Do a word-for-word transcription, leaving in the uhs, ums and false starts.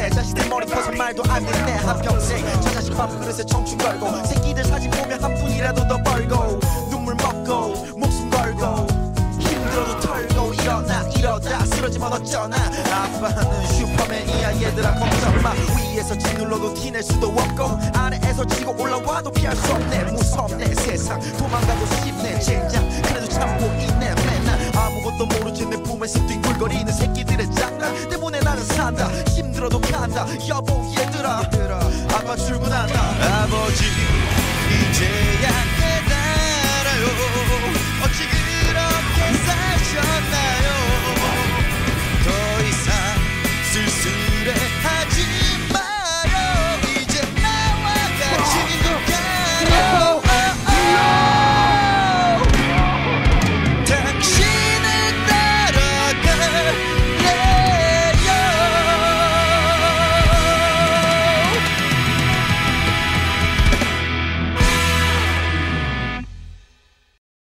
내 자식들 머리 커서 말도 안 듣네. 한평생 저 자식 밥그릇에 청춘 걸고 새끼들 사진 보면 한 푼이라도 더 벌고 눈물 먹고 목숨 걸고 힘들어도 털고 일어나 이러다 쓰러지면 어쩌나. 아빠는 슈퍼맨이야 얘들아 걱정마. 위에서 짓눌러도 티낼 수도 없고 아래에서 치고 올라와도 피할 수 없네. 무섭네 세상 도망가고 싶네 젠장. 그래도 참고 있네 맨날 아무것도 모르지 내 품에서 뒹굴거리는 새끼들의 장난 때문에 나는 산다. 힘들어도 간다 여보 얘들아 아빠 출근한다. 아버지 이제야 깨달아요 어찌